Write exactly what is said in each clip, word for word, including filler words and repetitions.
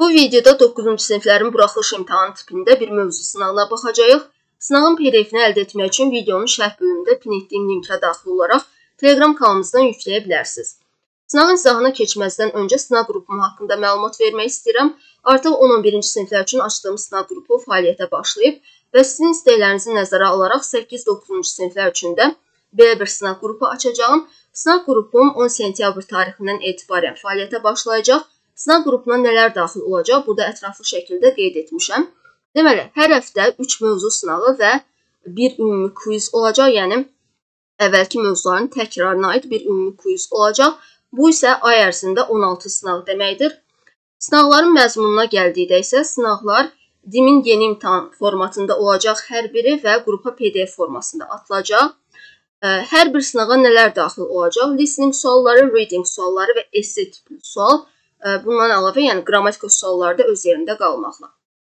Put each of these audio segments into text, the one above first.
Bu videoda doqquzuncu siniflərin buraxılış imtahanı tipində bir mövzu sınağına baxacağıq. Sınağın P D F-ni əldə etmək üçün videonun şərh bölümündə pin etdiyim linkə daxil olaraq Telegram kanalımızdan yükləyə bilərsiniz. Sınağın izahına keçməzdən öncə sınaq qrupum haqqında məlumat vermək istəyirəm. Artıq on on birinci siniflər üçün açdığım sınaq qrupu fəaliyyətə başlayıb və sizin istəklərinizi nəzərə alaraq səkkiz doqquzuncu siniflər üçün də belə bir sınaq qrupu açacağım. Sınaq qrupum on sentyabr tarixindən etibarən fəaliyyətə başlayacaq. Sınaq qrupuna nələr daxil olacaq, burada ətraflı şəkildə qeyd etmişəm. Deməli, hər həftə üç mövzu sınağı və bir ümumi quiz olacaq, yəni əvvəlki mövzuların təkrarına aid bir ümumi quiz olacaq. Bu isə ay ərzində on altı sınaq deməkdir. Sınaqların məzmununa gəldikdə isə sınaqlar D İM-in yeni imtahan formatında olacaq hər biri və qrupa P D F formasında atılacaq. Hər bir sınağa nələr daxil olacaq? Listening sualları, reading sualları və essay tipli sual. Bundan əlavə, yəni qrammatika sualları da öz yerində qalmaqla.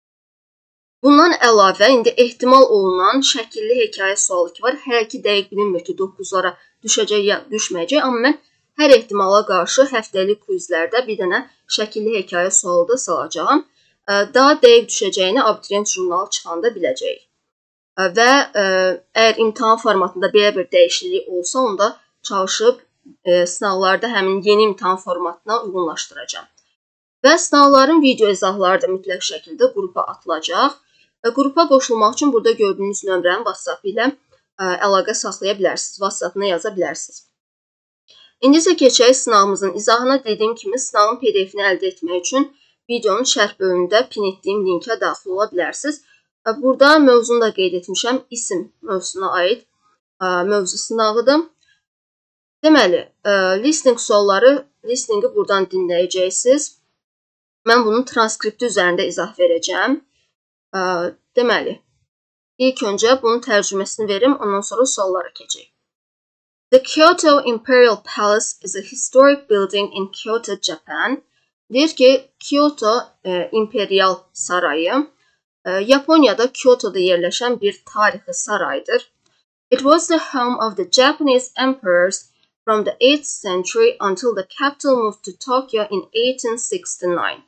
Bundan əlavə, indi ehtimal olunan şəkilli hekayə sualı ki var. Hələ ki dəqiq bilinmir ki, doqquzlara düşəcək ya düşməyəcək. Amma mən hər ehtimala qarşı həftəlik quizlərdə bir dənə şəkilli hekayə sualı da salacağım. Daha dəqiq düşəcəyini abituriyent jurnalı çıxanda biləcəyik. Və əgər imtahan formatında belə bir dəyişiklik olsa, onda çalışıb sınavlarda həmin yeni imtahan formatına uyğunlaşdıracağım. Və sınavların video izahları da mütləq şəkildə qrupa atılacaq. Qrupa qoşulmaq üçün burada gördüyünüz nömrəni WhatsApp ilə əlaqə saxlaya bilərsiniz. WhatsApp-ına yaza bilərsiniz. İndi isə keçək sınavımızın izahına. Dediyim kimi, sınavın P D F-ni əldə etmək üçün videonun şərh bölümündə pin etdiyim linkə daxil ola bilərsiniz. Burada mövzunu da qeyd etmişəm. İsim mövzusuna aid mövzu sınavıdır. Deməli, listening sualları, listeningi buradan dinləyəcəksiniz. Mən bunun transkripti üzərində izah verəcəm. Deməli, ilk öncə bunun tərcüməsini verim, ondan sonra suallara keçək. The Kyoto Imperial Palace is a historic building in Kyoto, Japan. Deyir ki, Kyoto e, İmperial Sarayı e, Yaponiyada Kyoto'da yerləşən bir tarixi saraydır. It was the home of the Japanese emperors from the eighth century until the capital moved to Tokyo in eighteen sixty-nine.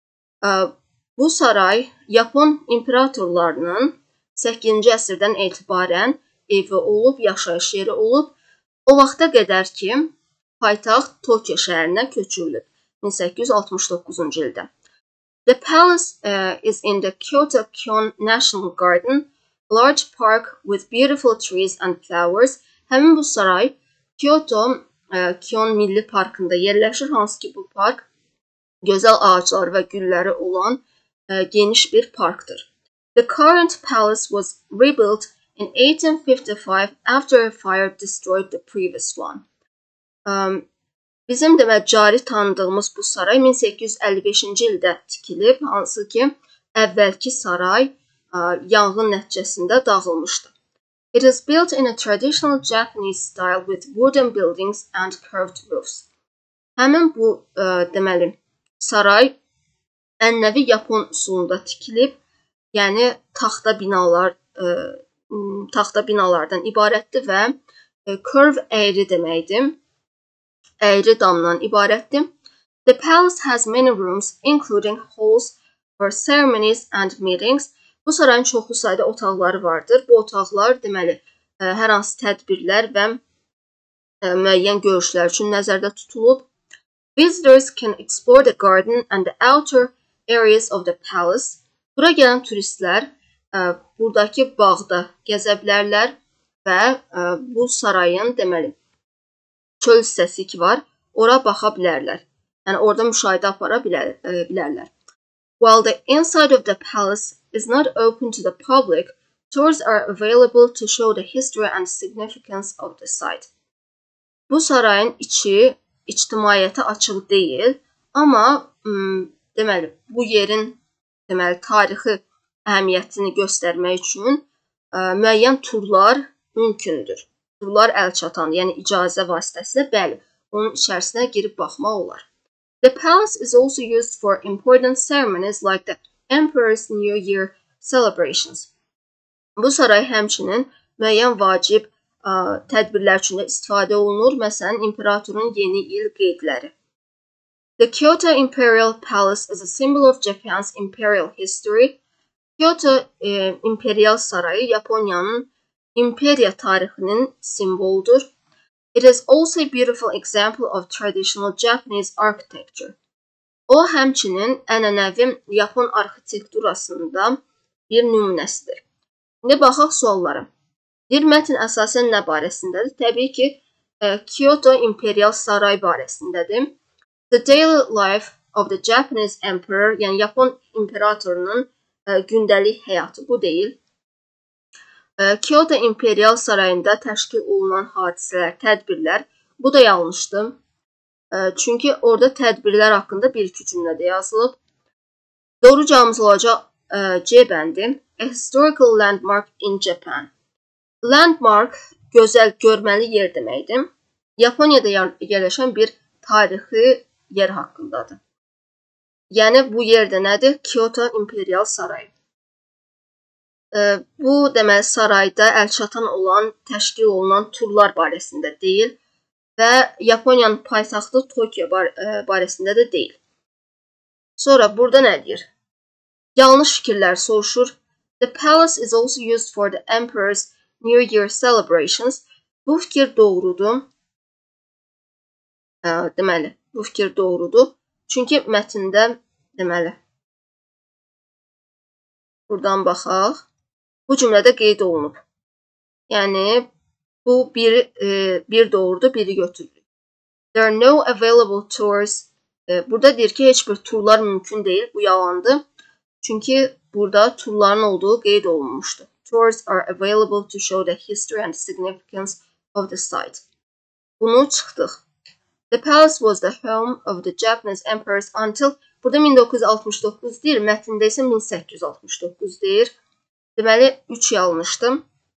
Bu saray Yapon imperatorlarının səkkizinci əsrdən etibarən evi olub, yaşayış yeri olub. O vaxta qədər ki, paytaxt Tokyo şəhərinə köçürülüb min səkkiz yüz altmış doqquzuncu ildə. The palace uh, is in the Kyoto Kyon National Garden, a large park with beautiful trees and flowers. Həmin bu saray Kyoto uh, Kyon Milli Parkında yerləşir, hansı ki bu park gözəl ağacları və gülləri olan uh, geniş bir parkdır. The current palace was rebuilt in eighteen fifty-five after a fire destroyed the previous one. Um, bizim demək cari tanıdığımız bu saray min səkkiz yüz əlli beşinci ildə tikilib, hansı ki əvvəlki saray uh, yanğın nəticəsində dağılmışdı. It is built in a traditional Japanese style with wooden buildings and curved roofs. Həmin bu uh, deməli saray ənənəvi Yapon üsulunda tikilib, yəni taxta binalar uh, taxta binalardan ibarətdir və uh, curve əyri deməkdir. Əyri damdan ibarətdir. The palace has many rooms, including halls for ceremonies and meetings. Bu sarayın çoxlu sayda otaqları vardır. Bu otaqlar deməli ə, hər hansı tədbirlər və ə, müəyyən görüşlər üçün nəzərdə tutulub. Visitors can explore the garden and the outer areas of the palace. Bura gələn turistlər ə, buradakı bağda gəzə bilərlər və ə, bu sarayın deməli çöl hissəsi ki var, ora baxa bilərlər. Yəni orada müşahidə apara bilər, ə, bilərlər. While the inside of the palace is not open to the public, tours are available to show the history and significance of the site. Bu sarayın içi ictimaiyyətə açıq deyil, amma ım, deməli bu yerin deməli tarixi əhəmiyyətini göstərmək üçün ə, müəyyən turlar mümkündür. Turlar əl çatan, yəni icazə vasitəsilə bəli, onun içərisinə girib baxmaq olar. The palace is also used for important ceremonies like the Emperor's New Year celebrations. Bu saray həmçinin müəyyən vacib ə, tədbirlər üçün də istifadə olunur, məsələn, imperatorun yeni il qeydləri. The Kyoto Imperial Palace is a symbol of Japan's imperial history. Kyoto e, İmperial Sarayı Yaponiyanın imperiya tarixinin simvoludur. It is also a beautiful example of traditional Japanese architecture. O, həmçinin ənənəvi Yapon arxitekturasında bir nümunəsidir. İndi baxaq suallara. Bir mətn əsasən nə barəsindədir? Təbii ki, Kyoto İmperial Saray barəsindədir. The daily life of the Japanese emperor, yəni Yapon imperatorunun gündəlik həyatı bu deyil. Kyoto İmperial Sarayında təşkil olunan hadisələr, tədbirlər, bu da yanlışdır. Çünki orada tədbirlər haqqında bir-iki cümlədə yazılıb. Doğru cavabımız olacaq C bəndi. A historical landmark in Japan. Landmark gözəl, görməli yer deməkdir. Yaponiyada yerləşən bir tarixi yer haqqındadır. Yəni bu yerdə nədir? Kyoto İmperial Sarayı. Bu deməli sarayda əlçatan olan, təşkil olunan turlar barəsində deyil və Yaponiyanın paytaxtı Tokyo bar barəsində də deyil. Sonra burada nə deyir? Yanlış fikirlər soruşur. The palace is also used for the emperor's New Year celebrations. Bu fikir doğrudur. Deməli, bu fikir doğrudur. Çünki mətndə deməli buradan baxaq. Bu cümlədə qeyd olunub. Yəni bu biri, e, bir doğrudur, biri götürülür. There are no available tours. E, burada deyir ki, heç bir turlar mümkün deyil. Bu yalandır. Çünki burada turların olduğu qeyd olunmuşdur. Tours are available to show the history and significance of the site. Bunu çıxdıq. The palace was the home of the Japanese emperors until, burada min doqquz yüz altmış doqquz deyir, mətndə isə min səkkiz yüz altmış doqquz deyir. Deməli, üç yanlışdır.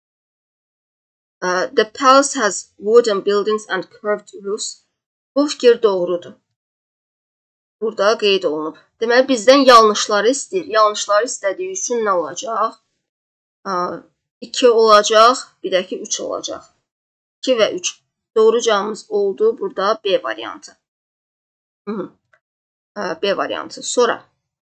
Uh, the palace has wooden buildings and curved roofs. Bu fikir doğrudur. Burada qeyd olunub. Deməli, bizdən yanlışları istəyir. Yanlışları istədiyi üçün nə olacaq? iki olacaq, bir də ki, üç olacaq. iki və üç. Doğru cavabımız oldu. Burada B variantı. Hı -hı. B variantı. Sonra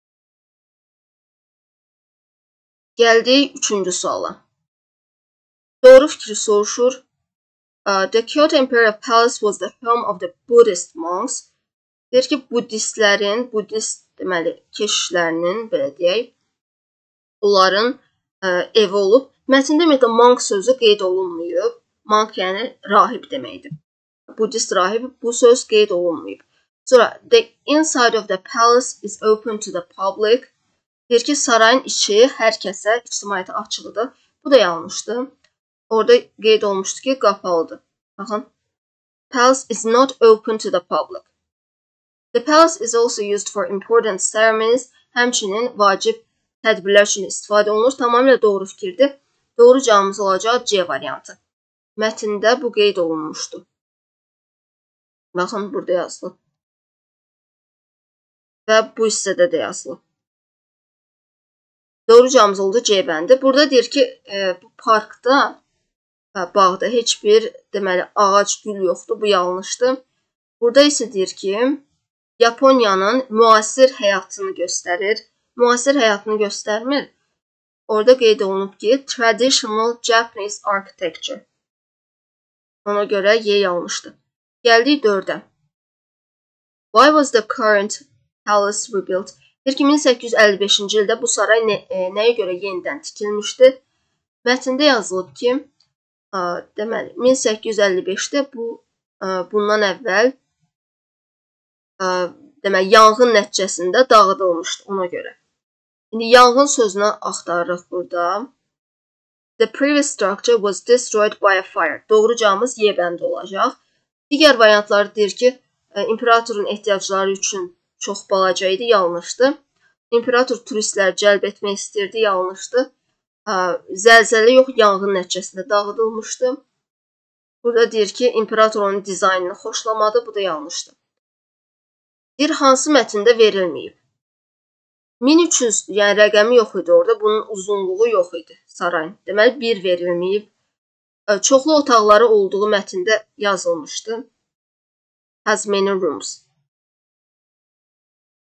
gəldik üçüncü suala. Doğru fikri soruşur. The Kyoto Imperial Palace was the home of the Buddhist monks. Deyir ki, Budistlərin, Budist deməli, keşişlərinin, belə deyək, onların ə, evi olub. Mətndə ümumiyyətlə monk sözü qeyd olunmayıb. Monk yəni rahib deməkdir. Budist rahib, bu söz qeyd olunmayıb. Sonra, the inside of the palace is open to the public. Deyir ki, sarayın içi hər kəsə ictimaiyyətə açıqdır. Bu da yanlışdır. Orada qeyd olmuşdu ki, qapalıdır. Baxın. Palace is not open to the public. The palace is also used for important ceremonies. Həmçinin vacib tədbirlər üçün istifadə olunur. Tamamilə doğru fikirdir. Doğru cavabımız olacaq C variantı. Mətndə bu qeyd olunmuşdu. Baxın, burada yazılıb. Və bu hissədə də yazılıb. Doğru cavabımız oldu C bəndi. Burada deyir ki, e, bu parkda, bağda heç bir deməli ağac, gül yoxdur. Bu yanlışdır. Burada isə deyir ki, Yaponiyanın müasir həyatını göstərir. Müasir həyatını göstərmir. Orada qeyd olunub ki, traditional Japanese architecture. Ona görə Y yanlışdır. Gəldik dördə. Why was the current palace rebuilt? Deyir ki, min səkkiz yüz əlli beşinci ildə bu saray nə, e, nəyə görə yenidən tikilmişdi? Mətndə yazılıb ki, ə, deməli, min səkkiz yüz əlli beşdə bu, ə, bundan əvvəl ə, deməli, yanğın nəticəsində dağıdılmışdı ona görə. İndi yanğın sözünü axtarırıq burada. The previous structure was destroyed by a fire. Doğru cavabımız Y bəndi olacaq. Digər variantları deyir ki, imperatorun ehtiyacları üçün çox balaca idi, yanlışdır. İmperator turistləri cəlb etmək istirdi, yanlışdır. Zəlzələ yox, yanğın nəticəsində dağıdılmışdı. Burada deyir ki, imperator onun dizaynını xoşlamadı, bu da yanlışdır. Deyir, hansı mətndə verilməyib? min üç yüz, yəni rəqəmi yox idi orada, bunun uzunluğu yox idi sarayın. Deməli, bir verilməyib. Çoxlu otaqları olduğu mətndə yazılmışdı. Has many rooms.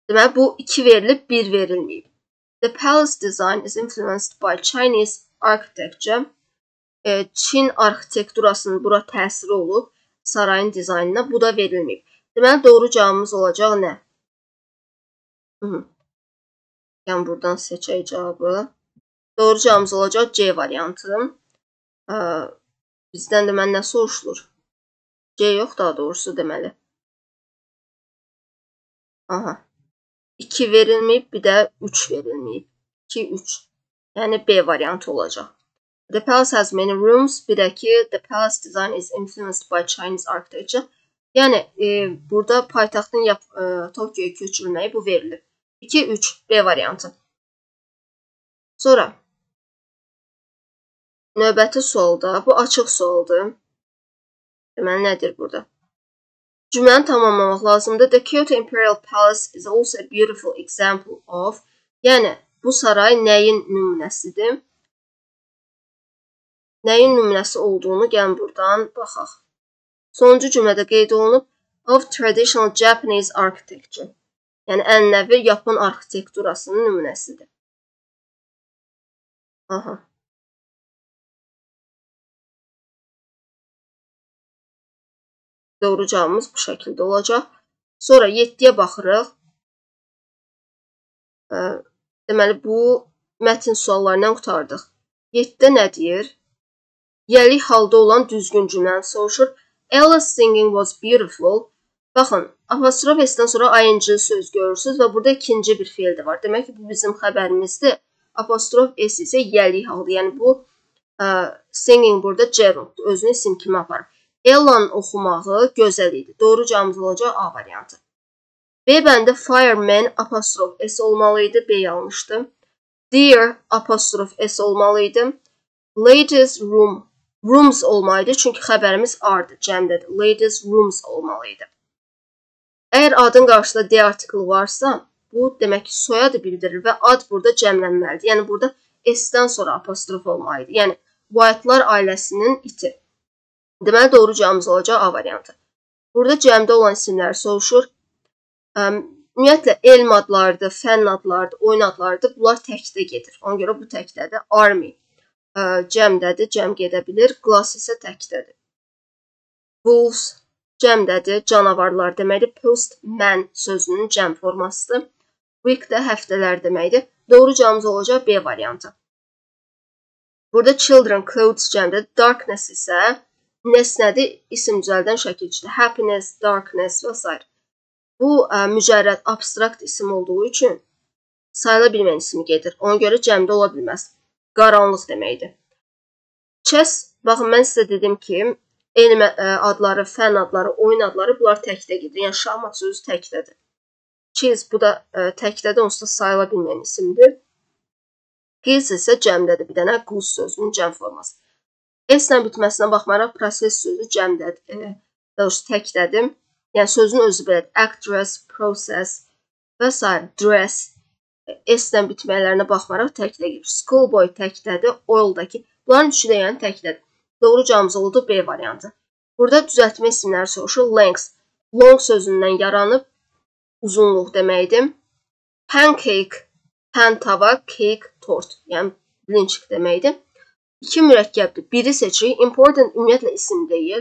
Deməli, bu iki verilib, bir verilməyib. The palace design is influenced by Chinese architecture. E, Çin arxitekturasının bura təsiri olub sarayın dizaynına. Bu da verilməyib. Deməli, doğru cavabımız olacaq nə? Hı -hı. Yəni, buradan seçək cavabı. Doğru cavabımız olacaq C variantı. E, bizdən də mən nə soruşulur? C yox, daha doğrusu deməli. Aha. iki verilməyib, bir də üç verilməyib. iki, üç. Yəni, B variantı olacaq. The palace has many rooms. Bir də ki, the palace design is influenced by Chinese architecture. Yəni, e, burada paytaxtın e, Tokyoya köçürülməyi bu verilir. iki, üç. B variantı. Sonra, növbəti sualda, bu açıq sualdır. Deməli, nədir burada? Cümləni tamamlamaq lazımdır. The Kyoto Imperial Palace is also a beautiful example of. Yəni, bu saray nəyin nümunəsidir? Nəyin nümunəsi olduğunu gəlin buradan baxaq. Sonuncu cümlədə qeyd olunub of traditional Japanese architecture. Yəni, ənənəvi Yapon arxitekturasının nümunəsidir. Aha. Doğru cavabımız bu şəkildə olacaq. Sonra yeddiyə baxırıq. Deməli, bu mətin suallarından qutardıq. yeddidə nə deyir? Yəlik halda olan düzgün cümləni soruşur. Ella's singing was beautiful. Baxın, apostrof S-dən sonra ing söz görürsünüz və burada ikinci bir feil də var. Demək ki, bu bizim xəbərimizdir. Apostrof S isə yəlik halda. Yəni, bu ə, singing burada gerunddur. Özünü isim kimi aparır. Ella'nın oxumağı gözəl idi. Doğru cavabımız olacaq A variantı. B bəndə fireman apostrof S olmalıydı. B yanlışdır. Dear apostrof S olmalıydı. Ladies room. Rooms olmalıydı. Çünki xəbərimiz ardı. Cəmdədir. Ladies rooms olmalıydı. Əgər adın qarşısında D artiklı varsa, bu demək ki, soyadı bildirir və ad burada cəmlənməlidir. Yəni, burada S-dən sonra apostrof olmalıydı. Yəni, White'lar ailəsinin iti. Deməli, doğru cavabımız olacaq A variantı. Burada cəmdə olan isimləri soruşur. Ümumiyyətlə, elm adlardır, fənn adlardır, oyun adlardır. Bunlar təkdə gedir. Ona görə bu təkdədir. Army cəmdədir, cəm gedə bilir. Glass isə təkdədir. Wolves cəmdədir, canavarlar deməkdir. Postman sözünün cəm formasıdır. Week də həftələr deməkdir. Doğru cavabımız olacaq B variantı. Burada children, clothes cəmdədir. Darkness isə nesnədir, isim düzəldən şəkilçidir. Happiness, darkness və s. Bu, ə, mücərrəd, abstrakt isim olduğu üçün sayıla bilmən ismi gedir. Ona görə cəmdə ola bilməz. Qaranlıq deməkdir. Chess, baxın, mən sizə dedim ki, elm adları, fənn adları, oyun adları, bunlar təkdə gedir. Yəni, şahmat sözü təkdədir. Chess, bu da ə, təkdədir, onsuz da sayıla bilmən isimdir. Qiz isə cəmdədir. Bir dənə quz sözünün cəm forması. S-lə bitməsinə baxmayaraq, proses sözü cəmdədir, doğrusu təkdədir. Yəni, sözün özü belədir. Actress, process və s. Dress, S-lə bitməklərinə baxmayaraq təkdə gedir. Schoolboy təkdədir, oildakı. Bunların üçü də yəni təkdədir. Doğru cavabımız oldu B variantı. Burada düzəltmə isimləri soruşur. Length, long sözündən yaranıb, uzunluq deməkdir. Pancake, pan tava, cake, tort. Yəni, blinçik deməkdir. İki mürəkkəbdir. Biri seçirik. Important ümumiyyətlə isim deyil.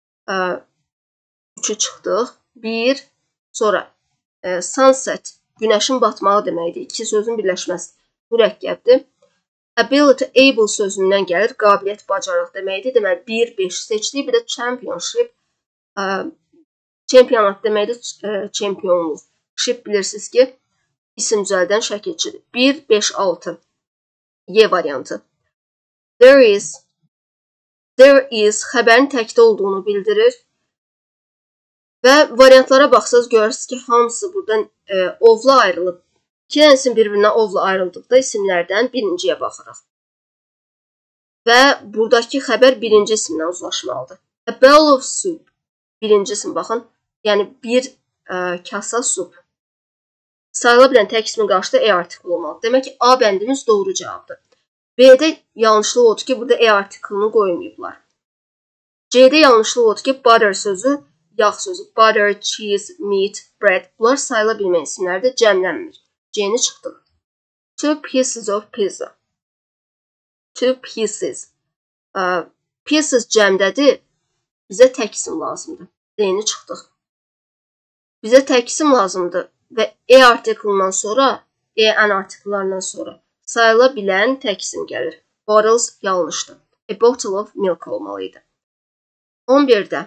Üçü çıxdıq. Bir, sonra e, sunset, günəşin batmağı deməkdir. İki sözün birləşməsi mürəkkəbdir. Ability, able sözündən gəlir. Qabiliyyət, bacarıq deməkdir. Deməli, bir, beş seçdik. Bir də championship, e, çempionat deməkdir. E, çempionluq. Ship bilirsiniz ki, isim düzəldən şəkilçidir. bir, beş, altı. Y variantı. There is, there is xəbərin təkdə olduğunu bildirir. Və variantlara baxsaq görürsünüz ki, hamısı buradan e, ovla ayrılıb. İki dənə isim bir-birindən ovla ayrıldıqda isimlərdən birinciyə baxırıq. Və buradakı xəbər birinci isimdən uzlaşmalıdır. A bowl of soup. Birinci isim, baxın. Yəni, bir e, kasa sup. Sayıla bilən tək ismin qarşıda E artiklı olmalıdır. Demək ki, A bəndimiz doğru cavabdır. B-də yanlışlıq odur ki, burada E artiklını qoymayıblar. C-də yanlışlıq odur ki, butter sözü yağ sözü. Butter, cheese, meat, bread. Bunlar sayıla bilməyən isimlərdir, cəmlənmir. C-ni çıxdıq. Two pieces of pizza. Two pieces. Uh, pieces cəmdədir. Bizə tək isim lazımdır. D-ni çıxdıq. Bizə tək isim lazımdır və E artiklından sonra, E-N artikllarından sonra sayıla bilən tək isim gəlir. Bottles yanlışdır. A bottle of milk olmalıydı. on birdə.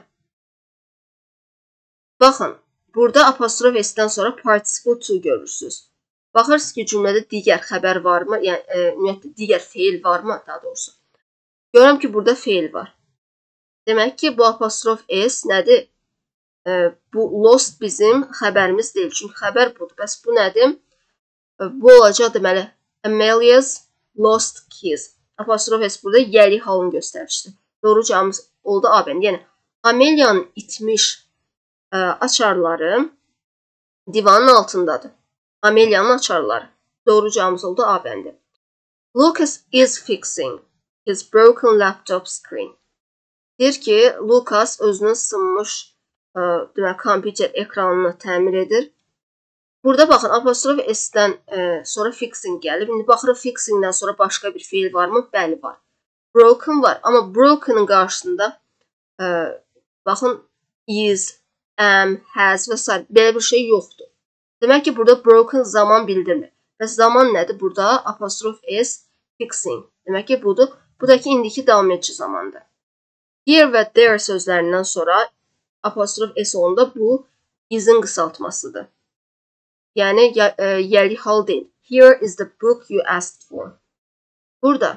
Baxın, burada apostrof S-dən sonra participle to görürsünüz. Baxırsınız ki, cümlədə digər xəbər varmı? Yəni, e, ümumiyyətlə, digər feil varmı? Daha doğrusu. Görürəm ki, burada feil var. Demək ki, bu apostrof S nədir? E, bu lost bizim xəbərimiz deyil. Çünki xəbər budur. Bəs bu nədir? E, bu olacaq deməli. Amelia's lost keys. Apostrof S burada yəli halını göstərmişdir. Doğru cavabımız oldu A bəndi. Yəni, Amelia'nın itmiş ə, açarları divanın altındadır. Amelia'nın açarları. Doğru cavabımız oldu A bəndi. Lucas is fixing his broken laptop screen. Deyir ki, Lucas özünün sınmış ə, demək, kompüter ekranını təmir edir. Burada baxın, apostrof S-dən e, sonra fixing gəlir. İndi baxırıq, fixingdən sonra başqa bir feil varmı? Bəli, var. Broken var. Amma broken'ın qarşısında e, baxın, is, am, has və s. Belə bir şey yoxdur. Demək ki, burada broken zaman bildirmir. Bəs zaman nədir? Burada apostrof S, fixing. Demək ki, budur. Bu da ki, indiki davam edici zamandır. Here və there sözlərindən sonra apostrof S onda bu is'in qısaltmasıdır. Yəni, yəli hal deyil. Here is the book you asked for. Burada.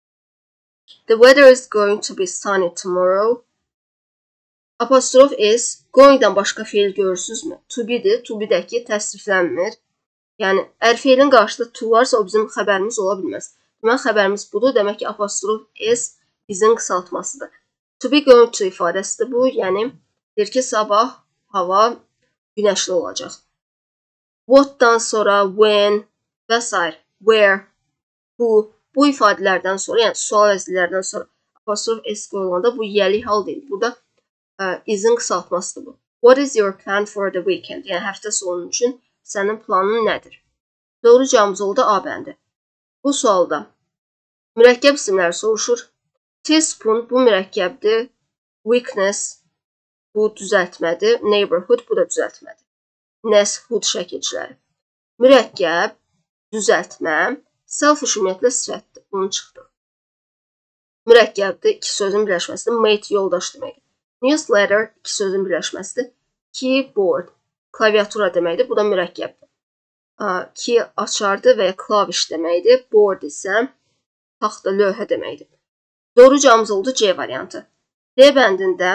The weather is going to be sunny tomorrow. Apostrof S, going'dan başqa feil görürsünüzmü? To be'dir. To be'dəki təsriflənmir. Yəni, əgər feilin qarşısında to varsa, o bizim xəbərimiz ola bilməz. Demək, xəbərimiz budur. Demək ki, apostrof S is'in qısaltmasıdır. To be going to ifadəsidir bu. Yəni, deyir ki, sabah hava günəşli olacaq. What'dan sonra when və s. Where, who, bu ifadələrdən sonra, yəni sual əzlilərdən sonra apostrof S qoyulanda bu yəli hal deyil. Burada ə, is'in qısaltmasıdır bu. What is your plan for the weekend? Yəni həftə sonu üçün sənin planın nədir? Doğru cavabımız oldu A bəndi. Bu sualda mürəkkəb isimləri soruşur. Teaspoon bu mürəkkəbdir. Weakness bu düzəltmədir. Neighborhood bu da düzəltmədir. Ness, hood şəkilçiləri. Mürəkkəb, düzəltmə, selfish ümumiyyətlə sifətdir. Bunu çıxdı. Mürəkkəbdir, iki sözün birləşməsidir. Mate, yoldaş deməkdir. Newsletter, iki sözün birləşməsidir. Keyboard, klaviatura deməkdir. Bu da mürəkkəbdir. Key, açardır və ya klaviş deməkdir. Board isə taxta, lövhə deməkdir. Doğru cavabımız oldu C variantı. D bəndində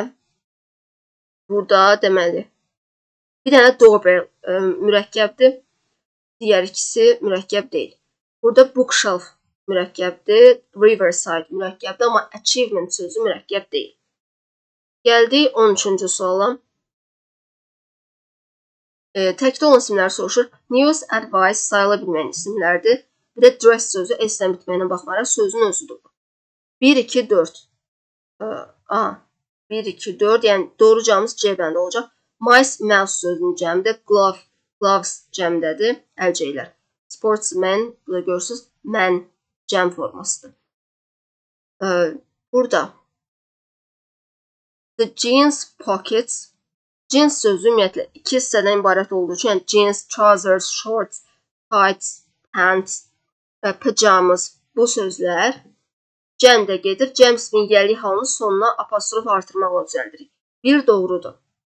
burada deməli bir dənə doorbell ə, mürəkkəbdir. Digər ikisi mürəkkəb deyil. Burada bookshelf mürəkkəbdir. Riverside mürəkkəbdir. Amma achievement sözü mürəkkəb deyil. Gəldik on üçüncü suala. E, təkdə olan isimləri soruşur. News, advice sayıla bilməyən isimlərdir. Bir də dress sözü S-dən bitməyinə baxmayaraq sözün özüdür. bir, iki, dörd. A. bir, iki, dörd. Yəni doğru cavabımız C bəndə olacaq. Mice, mouse sözünün cəmidir. Glove, gloves cəmdədir. Əlcəklər. Sportsman, burada görürsünüz, mən cəm formasıdır. Ee, burada the jeans pockets, jeans sözü ümumiyyətlə iki hissədən ibarət olduğu üçün, yəni jeans, trousers, shorts, tights, pants, pajamas bu sözlər cəmdə gedir. Cəm ismin yəli halının sonuna apostrof artırmaqla düzəldirik. Bir doğrudur.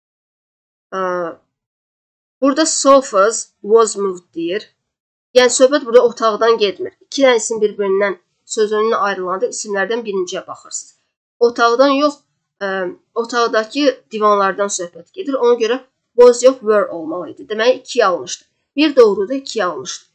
Burada sofas was moved deyir. Yəni söhbət burada otaqdan getmir. İki dənə isim bir-birindən söz önünə ayrılanda isimlərdən birinciyə baxırsınız. Otaqdan yox, ə, otaqdakı divanlardan söhbət gedir. Ona görə was yox, were olmalıydı. Deməli iki yanlışdır. Bir doğrudur, iki yanlışdır.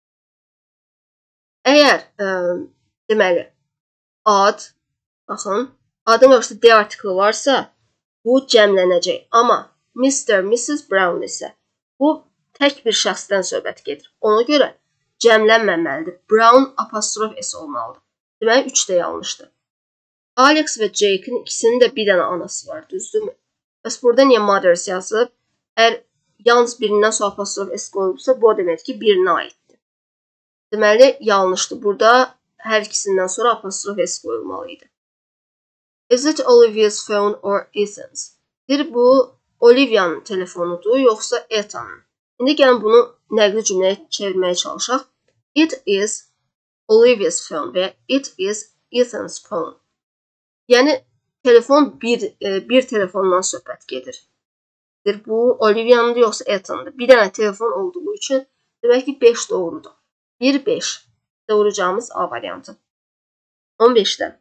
Əgər ə, deməli ad, baxın, adın qarşısında D artiklı varsa bu cəmlənəcək. Amma mister, missus Brown isə bu tək bir şəxsdən söhbət gedir. Ona görə cəmlənməməlidir. Brown apostrof S olmalıdır. Deməli üç də yanlışdır. Alex və Jake'in ikisinin də bir dənə anası var, düzdürmü? Bəs burada niyə mothers yazıb? Əgər yalnız birindən sonra apostrof s qoyulubsa, bu demək ki, birinə aiddir. Deməli, yanlışdır. Burada hər ikisindən sonra apostrof s qoyulmalı idi. Is it Olivia's phone or Ethan's? Bir bu Olivia'nın telefonudur, yoxsa Ethan'ın? İndi gəlin bunu nəqli cümləyə çevirməyə çalışaq. It is Olivia's phone və it is Ethan's phone. Yəni, telefon bir, bir telefondan söhbət gedir. Bu Olivia'nındır, yoxsa Ethan'dır. Bir dənə telefon olduğu üçün demək ki, beş doğrudur. bir beş. Doğuracağımız A variantı. on beşdə.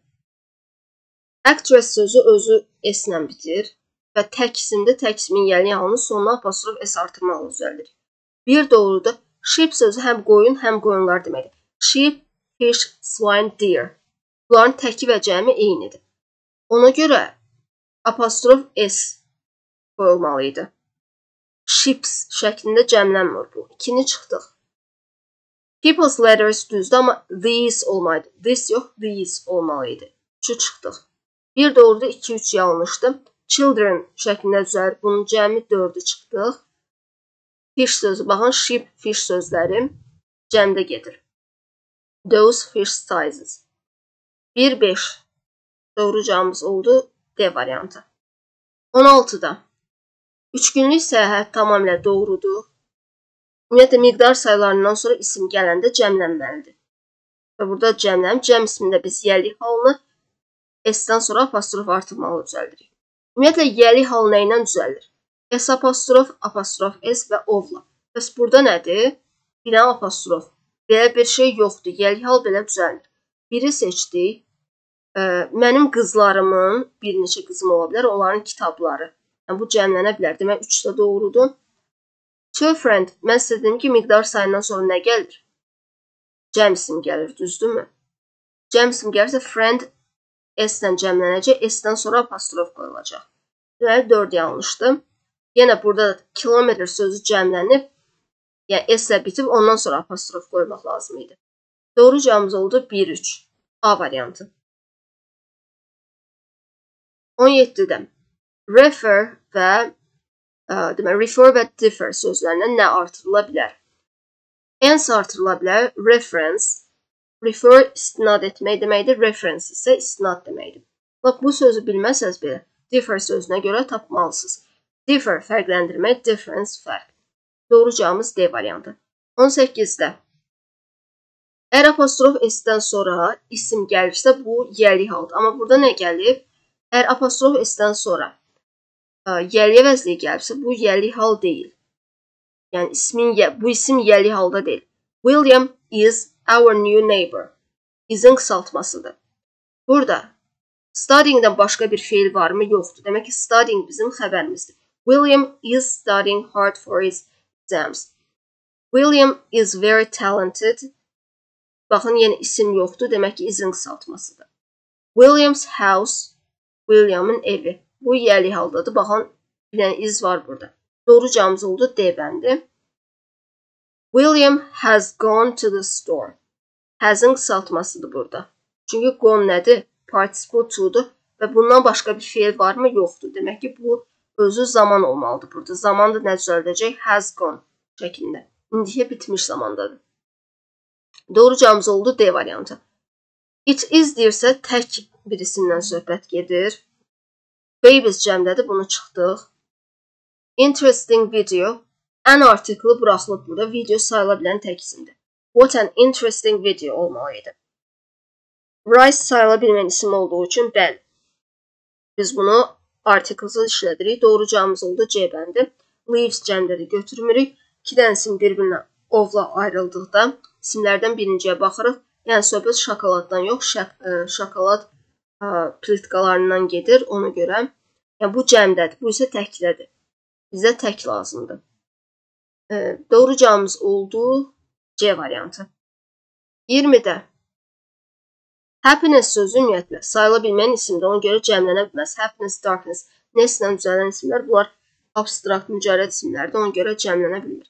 Actress sözü özü S-lə bitir və tək isimdə tək ismin yəli halının sonuna apostrof S artırmaqla düzəldir. Bir doğrudur. Sheep sözü həm qoyun, həm qoyunlar deməkdir. Sheep, fish, swine, deer. Bunların təki və cəmi eynidir. Ona görə apostrof S qoyulmalıydı. Ships şəklində cəmlənmir bu. İkini çıxdıq. People's letters düzdür, amma these olmalıydı. This yox, these olmalıydı. Üçü çıxdıq. Bir doğrudur, iki üç yanlışdır. Children şəklində düzəlir. Bunun cəmi dördü çıxdıq. Fish sözü, baxın, sheep, fish sözləri cəmdə gedir. Those fish sizes. bir beş. Doğru cavabımız oldu D variantı. on altıda. Üç günlük səyahət tamamilə doğrudur. Ümumiyyətlə, miqdar sayılarından sonra isim gələndə cəmlənməlidir. Və burada cəmlənib, cəm ismində biz yəli halını S-dən sonra apostrof artırmalı düzəldirik. Ümumiyyətlə, yəli hal nə ilə düzəlir? S apostrof, apostrof S və ovla. Bəs burada nədir? Bir dənə apostrof. Belə bir şey yoxdur. Yəli hal belə düzəlir. Biri seçdik. Mənim qızlarımın, bir neçə qızım ola bilər, onların kitabları. Yəni, bu cəmlənə bilər. Demək, üç də doğrudur. To friend, mən sizə dedim ki, miqdar sayından sonra nə gəlir? Cəm isim gəlir, düzdürmü? Cəm isim gəlirsə, friend S-dən cəmlənəcək, S-dən sonra apostrof qoyulacaq. Deməli, dörd yanlışdır. Yenə burada kilometr sözü cəmlənib, yəni S-lə bitib, ondan sonra apostrof qoymaq lazım idi. Doğru cavabımız oldu bir üç. A variantı. on yeddidə. Refer və demək, refer və differ sözlərindən nə artırıla bilər? Hence artırıla bilər. Reference. Refer istinad etmək deməkdir. Reference isə istinad deməkdir. Bax, bu sözü bilməsəz belə, differ sözünə görə tapmalısınız. Differ fərqləndirmək, difference fərq. Doğru cavabımız D variantı. on səkkizdə. Əgər apostrof S-dən sonra isim gəlirsə, bu yəli haldır. Amma burada nə gəlib? Əgər apostrof S-dən sonra yəli əvəzliyi gəlirsə, bu yəli hal deyil. Yəni, ismin, bu isim yəli halda deyil. William is our new neighbor. Is'in qısaltmasıdır. Burada studyingdən başqa bir feil varmı? Yoxdur. Demək ki, studying bizim xəbərimizdir. William is studying hard for his exams. William is very talented. Baxın, yenə isim yoxdur. Demək ki, is'in qısaltmasıdır. William's house, William'ın evi. Bu yəli haldadır. Baxın, bir dənə iz var burada. Doğru cavabımız oldu D bəndi. William has gone to the store. Has'ın qısaltmasıdır burada. Çünki gone nədir? Participle to'dur və bundan başqa bir feil varmı? Yoxdur. Demək ki, bu özü zaman olmalıdır burada. Zaman da nə düzəldəcək? Has gone şəklində. İndiyə bitmiş zamandadır. Doğru cavabımız oldu D variantı. It is deyirsə, tək bir isimdən söhbət gedir. Babies cəmdədir, bunu çıxdıq. Interesting video. Ən artiklı buraxılıb burada. Video sayıla bilən tək isimdir. What an interesting video olmalıydı. Rice sayıla bilmən isim olduğu üçün bəli. Biz bunu artiklsız işlədirik. Doğru cavabımız oldu C bəndi. Leaves cəmdədir, götürmürük. İki dənə isim bir-birinə ovla ayrıldıqda isimlərdən birinciyə baxırıq. Yəni, söhbət şokoladdan yox, şokolad plitkalarından gedir. Ona görə yəni, bu cəmdədir, bu isə təkdədir. Bizə tək lazımdır. Doğru cavabımız oldu C variantı. iyirmidə. Happiness sözü ümumiyyətlə sayıla bilməyən isimdir. Ona görə cəmlənə bilməz. Happiness, darkness, neslə düzələn isimlər. Bunlar abstrakt, mücərrəd isimlərdir. Ona görə cəmlənə bilmir.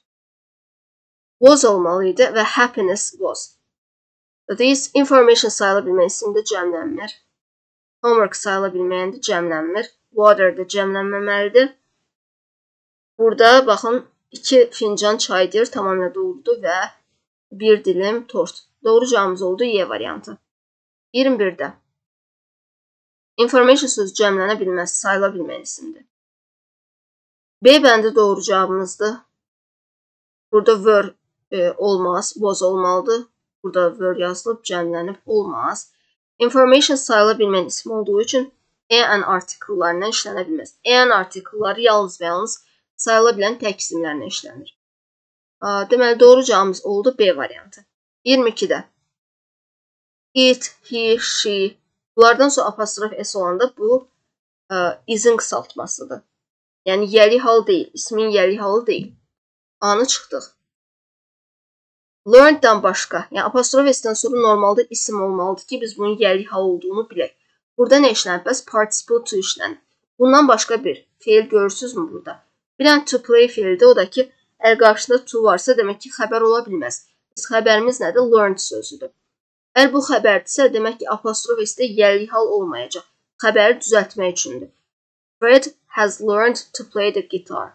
Was olmalıydı və happiness was. This information sayıla bilməyən isimdə cəmlənmir. Homework sayıla bilməyəndə cəmlənmir. water da cəmlənməməlidir. Burada baxın iki fincan çay deyir, tamamilə doğrudur və bir dilim tort. Doğru cavabımız oldu Y variantı. iyirmi birdə. Information sözü cəmlənə bilməz, sayıla bilməyən isimdir. B bəndi doğru cavabımızdır. Burada were e, olmaz, was olmalıdır. Burada were yazılıb, cəmlənib olmaz. Information sayıla bilməyən isim olduğu üçün an artikellarından işlənə bilməz. An artikelları yalnız və yalnız sayıla bilən tək isimlərlə işlənir. Deməli, doğru cavabımız oldu B variantı. iyirmi ikidə. It, he, she. Bunlardan sonra apostrof S olanda bu izin qısaltmasıdır. Yəni, yəli hal deyil. İsmin yəli halı deyil. Anı çıxdıq. Learned-dan başqa. Yəni, apostrof S-dən sonra normalda isim olmalıdır ki, biz bunun yəli hal olduğunu bilək. Burada nə işlənir? Bəs participle to işlənir. Bundan başqa bir feil görürsünüzmü burada? Bir dənə to play feildir. O da ki, əgər qarşısında to varsa, demək ki, xəbər ola bilməz. Biz xəbərimiz nədir? Learned sözüdür. Əgər bu xəbərdirsə, demək ki, apostrof S-də yəli hal olmayacaq. Xəbəri düzəltmək üçündür. Fred has learned to play the guitar.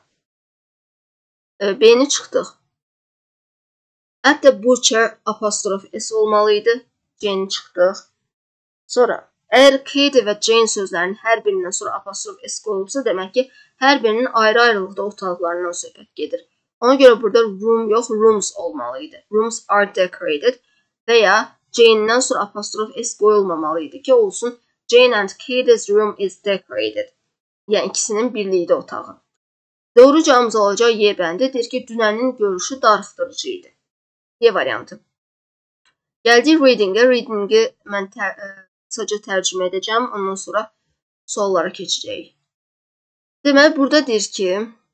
B-ni çıxdıq. At the butcher apostrof S olmalıydı. C-ni çıxdıq. Sonra, əgər Katie və Jane sözlərinin hər birindən sonra apostrof S qoyulubsa, demək ki, hər birinin ayrı-ayrılıqda otaqlarından söhbət gedir. Ona görə burada room yox, rooms olmalıydı. Rooms are decorated və ya Jane-dən sonra apostrof S qoyulmamalıydı ki, olsun Jane and Katie's room is decorated. Yəni, ikisinin birlikdə otağı. Doğru cavabımız olacaq Y bəndi. Deyir ki, dünənin görüşü darıxdırıcı idi. Y variantı. Gəldik reading-ə. Reading-i mən qısaca tərcümə edəcəm. Ondan sonra suallara keçəcəyik. Deməli, burada deyir ki,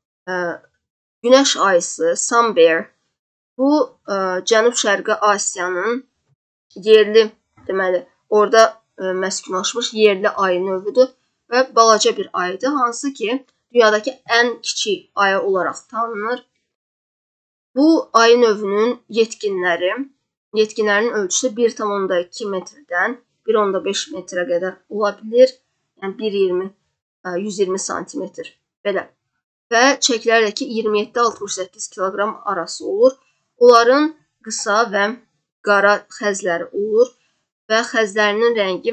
günəş ayısı, sun bear, bu Cənub-Şərqi Asiyanın yerli, deməli, orada məskunlaşmış yerli ayı növüdür və balaca bir ayıdır, hansı ki, dünyadakı ən kiçik ayı olaraq tanınır. Bu ayı növünün yetkinləri, yetkinlərinin ölçüsü bir tam onda iki metrdən bir onda beş metrə qədər ola bilir. Yəni, bir iyirmi, yüz iyirmi santimetr belə. Və çəkilərlə ki, iyirmi yeddi altmış səkkiz kiloqram arası olur. Onların qısa və qara xəzləri olur və xəzlərinin rəngi,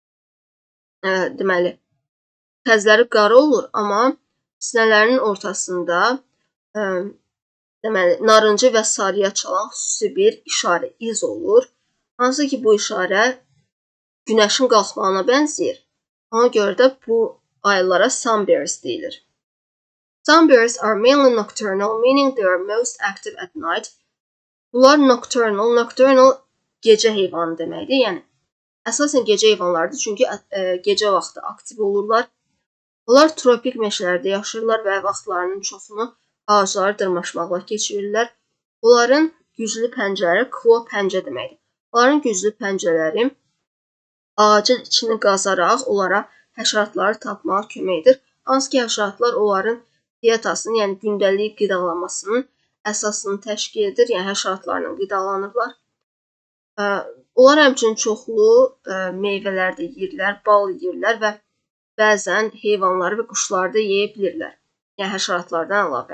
e, deməli, xəzləri qara olur, amma sinələrinin ortasında e, deməli, narıncı və sarıya çalan xüsusi bir işarə, iz olur. Hansı ki, bu işarə günəşin qalxmağına bənzəyir. Ona görə də bu ayılara sunbears deyilir. Sunbears are mainly nocturnal, meaning they are most active at night. Bunlar nocturnal, nocturnal gecə heyvanı deməkdir. Yəni, əsasən gecə heyvanlardır, çünki e, gecə vaxtı aktiv olurlar. Onlar tropik meşələrdə yaşayırlar və vaxtlarının çoxunu ağacları dırmaşmaqla keçirirlər. Onların güclü pəncələri claw pəncə deməkdir. Onların güclü pəncələri ağacın içini qazaraq onlara həşəratları tapmağa kömək edir. Hansı ki, həşəratlar onların dietasını, yəni gündəlik qidalanmasının əsasını təşkil edir, yəni həşəratlarla qidalanırlar. Onlar həmçinin çoxlu meyvələr də yeyirlər, bal yeyirlər və bəzən heyvanları və quşları da yeyə bilirlər, yəni həşəratlardan əlavə.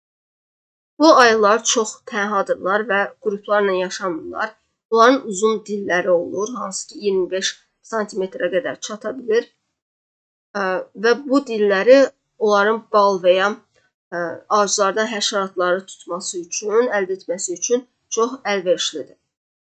Bu ayılar çox tənhadırlar və qruplarla yaşamırlar. Onların uzun dilləri olur, hansı ki, iyirmi beş santimetrə qədər çata bilir və bu dilləri onların bal və ya ağaclardan həşəratları tutması üçün, əldə etməsi üçün çox əlverişlidir.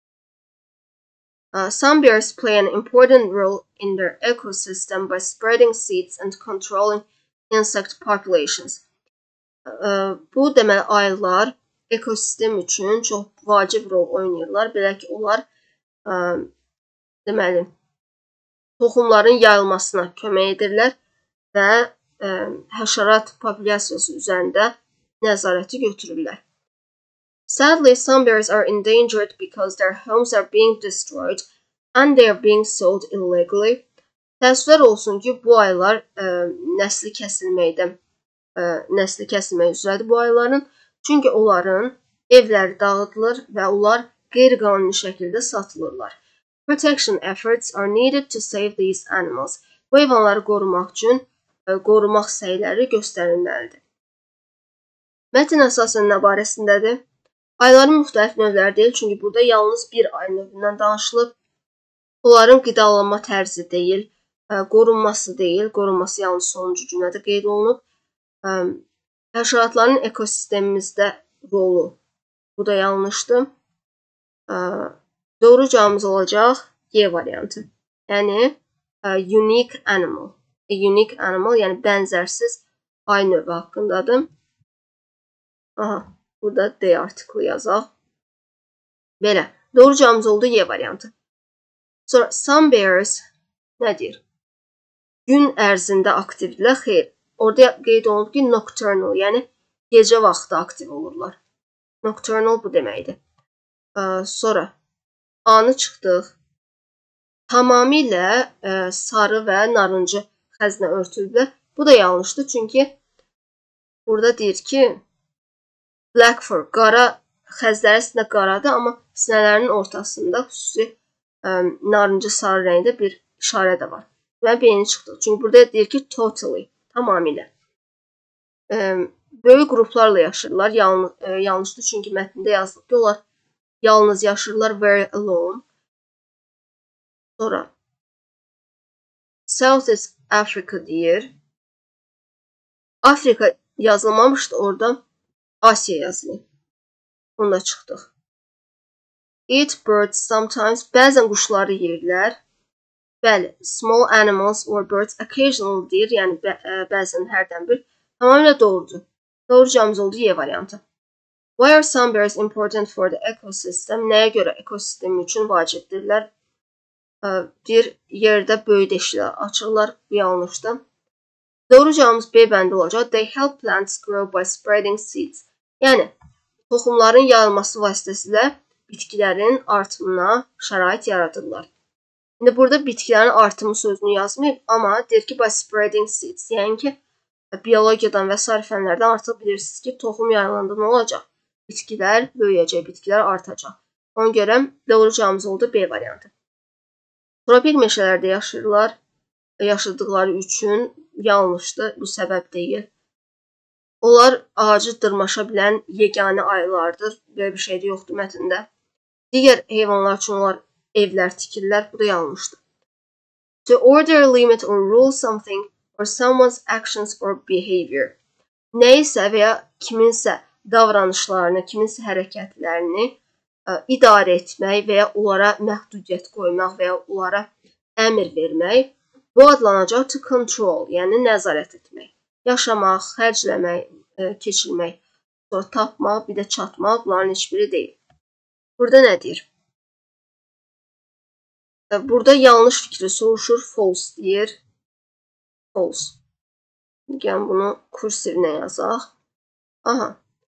Sunbears play an important role in their ecosystem by spreading seeds and controlling insect populations. Bu, deməli, ayılar ekosistem üçün çox vacib rol oynayırlar. Belə ki, onlar deməli, toxumların yayılmasına kömək edirlər və həşərat populyasiyası üzərində nəzarəti götürürlər. Sadly, sunbears are endangered because their homes are being destroyed and they are being sold illegally. Təəssüflər olsun ki, bu ayılar ə, nəsli kəsilməkdə, ə, nəsli kəsilmək üzrədir bu ayıların. Çünki onların evləri dağıdılır və onlar qeyri-qanuni şəkildə satılırlar. Protection efforts are needed to save these animals. Bu heyvanları qorumaq üçün qorumaq səyləri göstərilməlidir. Mətn əsasən nə barəsindədir? Ayların müxtəlif növləri deyil, çünki burada yalnız bir ay növündən danışılıb. Onların qidalanma tərzi deyil, qorunması deyil, qorunması yalnız sonuncu cümlədə qeyd olunub. Həşəratların ekosistemimizdə rolu, bu da yanlışdır. Doğru cavabımız olacaq Y variantı. Yəni, unique animal. A unique animal, yəni bənzərsiz ay növü haqqındadır. Aha, burada D artiklı yazaq. Belə, doğru cavabımız oldu Y variantı. Sonra, some bears nə deyir? Gün ərzində aktivdirlər. Xeyr, orada qeyd olunub ki, nocturnal, yəni gecə vaxtı aktiv olurlar. Nocturnal bu deməkdir. Sonra, A-nı çıxdıq. Tamamilə sarı və narıncı xəzinə örtülüblər. Bu da yanlışdır, çünki burada deyir ki, black fur, qara xəzləri əslində qaradır, amma sinələrinin ortasında xüsusi narıncı sarı rəngdə bir işarə də var. Və B-ni çıxdıq. Çünki burada deyir ki, totally, tamamilə. Böyük qruplarla yaşayırlar. Yanlışdır, çünki mətndə yazılıb ki, onlar yalnız yaşayırlar very alone. Sonra South East Africa deyir. Afrika yazılmamışdı, orada Asiya yazılır. Onda çıxdıq. Eat birds sometimes. Bəzən quşları yeyirlər. Bəli, small animals or birds occasionally deyir, yəni bəzən hərdən bir. Tamamilə doğrudur. Doğru cavabımız oldu Y variantı. Why are some bears important for the ecosystem? Nəyə görə ekosistem üçün vacibdirlər? Bir yerdə böyük deşiklər açırlar, bu yanlışdır. Doğru cavabımız B bəndi olacaq. They help plants grow by spreading seeds. Yəni, toxumların yayılması vasitəsilə bitkilərin artımına şərait yaradırlar. İndi burada bitkilərin artımı sözünü yazmayıb, amma deyir ki, by spreading seeds. Yəni ki, biologiyadan və sair fənlərdən artıq bilirsiniz ki, toxum yayılanda nə olacaq? Bitkilər böyüyəcək, bitkilər artacaq. Ona görə doğru cavabımız oldu B variantı. Tropik meşələrdə yaşayırlar. Yaşadıqları üçün yanlışdır, bu səbəb deyil. Onlar ağacı dırmaşa bilən yeganə ayılardır. Belə bir şey də yoxdur mətndə. Digər heyvanlar üçün onlar evlər tikirlər. Bu da yanlışdır. To order, limit or rule something or someone's actions or behavior. Nəyisə və ya kiminsə davranışlarını, kiminsə hərəkətlərini ə, idarə etmək və ya onlara məhdudiyyət qoymaq və ya onlara əmr vermək, bu adlanacaq to control, yəni nəzarət etmək. Yaşamaq, xərcləmək, ə, keçirmək, sonra tapmaq, bir də çatmaq, bunların heç biri deyil. Burada nə deyir? Burada yanlış fikri soruşur, false deyir. False. Yəni bunu kursivlə yazaq. Aha.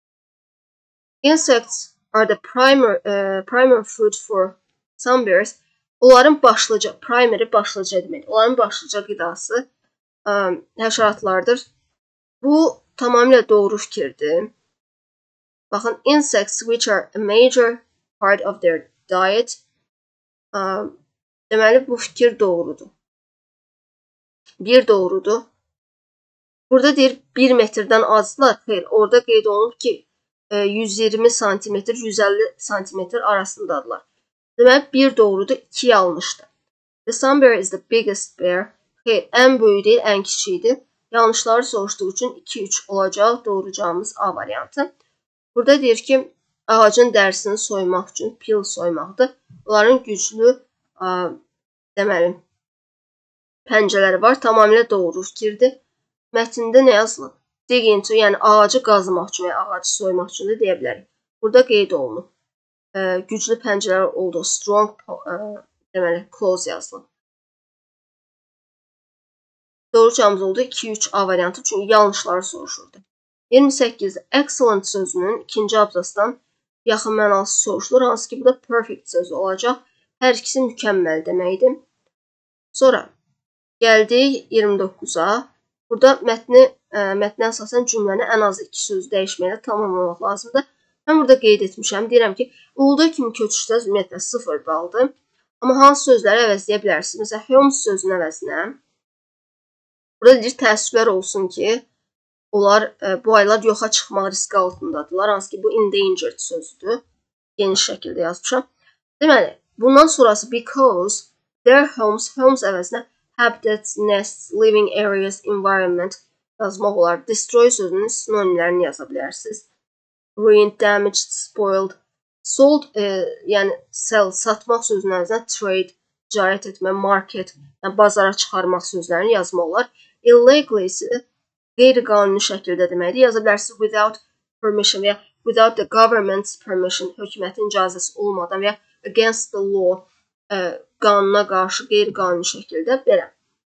Insects are the primary, uh, primary food for some bears. Onların başlıca, primary başlıca demək. Onların başlıca qidası um, həşəratlardır. Bu tamamilə doğru fikirdir. Baxın, insects which are a major part of their diet. Um, deməli, bu fikir doğrudur. Bir doğrudur. Burada deyir bir metrdən azdılar. Xeyr, orada qeyd olunub ki, yüz iyirmi santimetr, yüz əlli santimetr arasındadırlar. Deməli, bir doğrudur, iki yanlışdır. The sun bear is the biggest bear. Xeyr, ən böyük deyil, ən kiçikdir. Yanlışları soruşduğu üçün iki üç olacaq. Doğru cavabımız A variantı. Burada deyir ki, ağacın dərisini soymaq üçün pil soymaqdır. Onların güclü, ə, deməli, pəncələri var. Tamamilə doğru fikirdir. Mətndə nə yazılıb? Digging to, yəni ağacı qazımaq üçün, yəni ağacı soymaq üçün də deyə bilərik. Burada qeyd olunub. E, güclü pəncələr oldu. Strong, e, deməli, close yazılıb. Doğru cavabımız oldu iki üç A variantı, çünki yanlışları soruşurdu. iyirmi səkkiz. Excellent sözünün ikinci abzasdan yaxın mənası soruşulur. Hansı ki, bu da perfect sözü olacaq. Hər ikisi mükəmməl deməkdir. Sonra gəldik iyirmi doqquza. Burada mətni, ə, mətnə əsasən cümləni ən azı iki söz dəyişməklə tamamlamaq lazımdır. Mən burada qeyd etmişəm. Deyirəm ki, olduğu kimi köçüşdə ümumiyyətlə sıfır baldır. Amma hansı sözləri əvəzləyə bilərsiniz? Məsələn, homes sözünün əvəzinə Burada deyir təəssüflər olsun ki, onlar ə, bu aylar yoxa çıxmaq riski altındadılar. Hansı ki, bu endangered sözüdür. Geniş şəkildə yazmışam. Deməli, bundan sonrası because their homes, homes əvəzinə habitats, nests, living areas, environment yazmaq olar. Destroy sözünün sinonimlərini yaza bilərsiniz. Ruined, damaged, spoiled. Sold, e, yəni sell, satmaq sözünün əvəzinə trade, ticarət etmə, market, yəni bazara çıxarmaq sözlərini yazmaq olar. Illegal isə qeyri-qanuni şəkildə deməkdir. Yaza bilərsiniz without permission və ya without the government's permission, hökumətin icazəsi olmadan və ya against the law, ə, qanuna qarşı qeyri-qanuni şəkildə belə.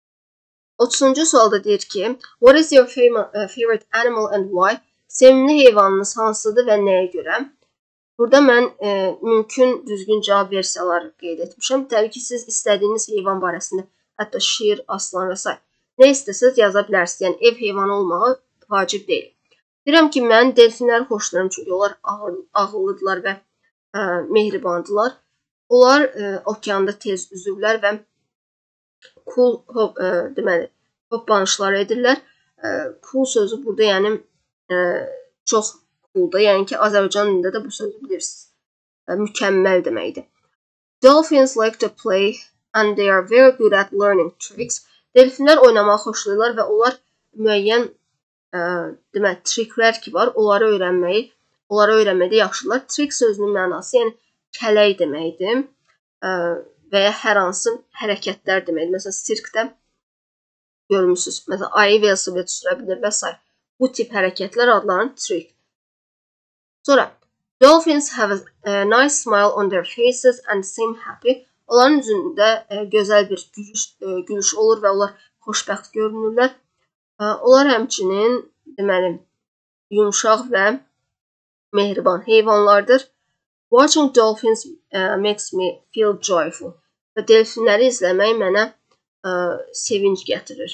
otuzuncu sualda deyir ki, what is your favorite animal and why? Sevimli heyvanınız hansıdır və nəyə görə? Burada mən e, mümkün düzgün cavab versiyaları qeyd etmişəm. Təbii ki, siz istədiyiniz heyvan barəsində, hətta şir, aslan və s. nə istəsəz yaza bilərsiniz. Yəni, ev heyvanı olmağı vacib deyil. Deyirəm ki, mən delfinləri xoşlayıram, çünki onlar ağır, ağıllıdırlar və ə, mehribandılar. Onlar ə, okeanda tez üzürlər və cool, hop, ə, deməli, hoppanışlar edirlər. Ə, cool sözü burada yəni ə, çox cooldur. Yəni ki, Azərbaycan dilində də bu sözü bilirsiniz. Ə, mükəmməl deməkdir. Dolphins like to play and they are very good at learning tricks. Delfinlər oynamağı xoşlayırlar və onlar müəyyən ə, demək, triklər ki var, onları öyrənməyi, onları öyrənmədə yaxşılar. Trik sözünün mənası, yəni kələk deməkdir ə, və ya hər hansı hərəkətlər deməkdir. Məsələn, sirkdə görmüsünüz, məsələn, ayı velosiped sürə bilir və s. Bu tip hərəkətlər adlanır trik. Sonra, dolphins have a, a nice smile on their faces and seem happy. Onların üzündə ə, gözəl bir gülüş, ə, gülüş olur və onlar xoşbəxt görünürlər. Ə, onlar həmçinin, deməli, yumşaq və mehriban heyvanlardır. Watching dolphins uh, makes me feel joyful. Və delfinləri izləmək mənə uh, sevinç gətirir.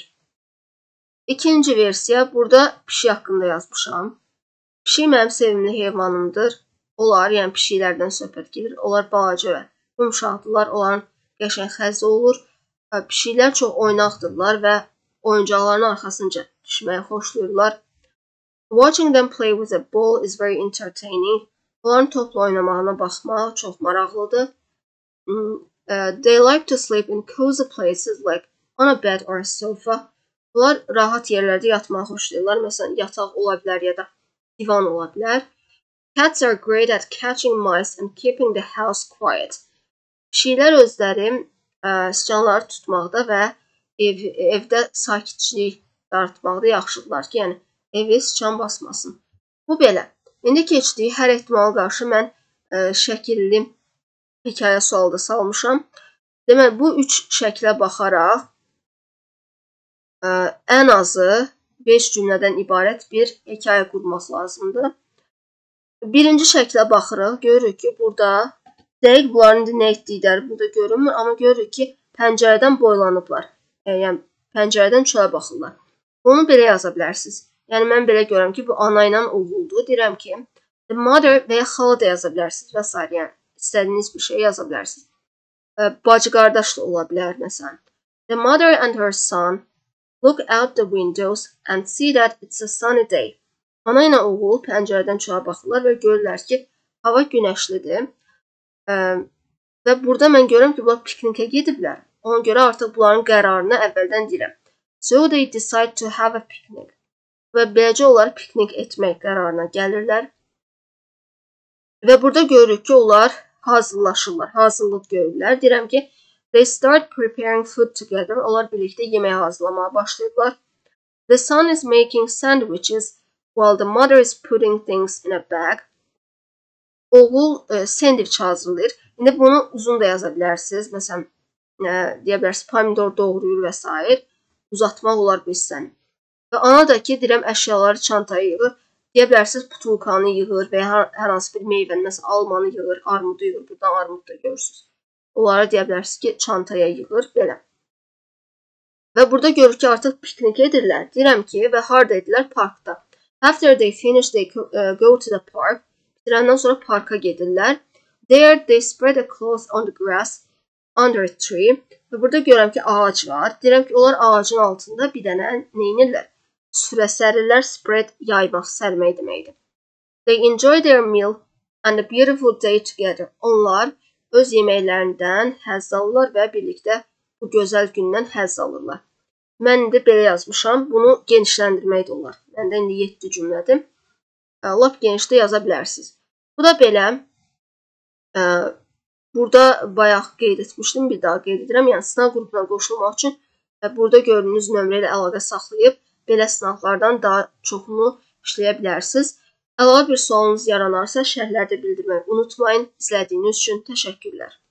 İkinci versiya, burada pişik haqqında yazmışam. Pişik mənim sevimli heyvanımdır. Onlar, yəni pişiklərdən söhbət gedir. Onlar balaca və yumşaqdırlar, onların qəşəng xəzi olur. Pişiklər çox oynaqdırlar və oyuncaqların arxasınca düşməyi xoşlayırlar. Watching them play with a ball is very entertaining. Onların topla oynamağına baxmaq çox maraqlıdır. They like to sleep in cozy places like on a bed or a sofa. Bunlar rahat yerlərdə yatmağı xoşlayırlar. Məsələn, yataq ola bilər ya da divan ola bilər. Cats are great at catching mice and keeping the house quiet. Pişiklər özləri ə, siçanları tutmaqda və ev, evdə sakitçilik yaratmaqda yaxşıdırlar ki, yəni evi siçan basmasın. Bu belə. İndi keçdiyi hər ehtimala qarşı mən ə, şəkilli hekayə sualı da salmışam. Deməli, bu üç şəklə baxaraq ə, ən azı beş cümlədən ibarət bir hekayə qurmaq lazımdır. Birinci şəklə baxırıq, görürük ki, burada dəqiq bunların nə etdikləri burada görünmür, amma görürük ki, pəncərədən boylanıblar. E, yəni, pəncərədən çölə baxırlar. Onu belə yaza bilərsiniz. Yəni, mən belə görürəm ki, bu ana ilə oğuldur. Deyirəm ki, the mother və ya xala da yaza bilərsiniz və s. Yəni, istədiyiniz bir şey yaza bilərsiniz. E, bacı qardaş da ola bilər, məsələn. The mother and her son look out the windows and see that it's a sunny day. Ana ilə oğul pəncərədən çölə baxırlar və görürlər ki, hava günəşlidir. Ə, və burada mən görürəm ki, bunlar piknikə gediblər. Ona görə artıq bunların qərarını əvvəldən deyirəm. So they decide to have a picnic. Və beləcə onlar piknik etmək qərarına gəlirlər. Və burada görürük ki, onlar hazırlaşırlar, hazırlıq görürlər. Deyirəm ki, they start preparing food together. Onlar birlikdə yemək hazırlamağa başlayırlar. The son is making sandwiches while the mother is putting things in a bag. Oğul e, sandviç hazırlayır. İndi bunu uzun da yaza bilərsiniz. Məsələn, e, deyə bilərsiniz, pomidor doğrayır və s. Uzatmaq olar bu hissəni. Və ana da ki, deyirəm, əşyaları çantaya yığır. Deyə bilərsiniz, putulkanı yığır və ya hər, hər hansı bir meyvəni, məsələn, almanı yığır, armudu yığır. Buradan armud da görürsünüz. Onları deyə bilərsiniz ki, çantaya yığır, belə. Və burada görür ki, artıq piknik edirlər. Deyirəm ki, və harda edirlər? Parkda. After they finish, they go to the park. Bitirəndən sonra parka gedirlər. There they spread a cloth on the grass. under a tree. Və burada görürəm ki, ağac var. Deyirəm ki, onlar ağacın altında bir dənə neynirlər? Süfrə sərirlər. Spread yaymaq, sərmək deməkdir. They enjoy their meal and a beautiful day together. Onlar öz yeməklərindən həzz alırlar və birlikdə bu gözəl gündən həzz alırlar. Mən indi belə yazmışam. Bunu genişləndirmək də olar. Məndə indi yeddi cümlədir. Lap genişdə yaza bilərsiniz. Bu da belə. Burada bayaq qeyd etmişdim. Bir daha qeyd edirəm. Yəni sınaq qrupuna qoşulmaq üçün burada gördüyünüz nömrə ilə əlaqə saxlayıb belə sınaqlardan daha çoxunu işləyə bilərsiniz. Əlavə bir sualınız yaranarsa şərhlərdə bildirməyi unutmayın. İzlədiyiniz üçün təşəkkürlər.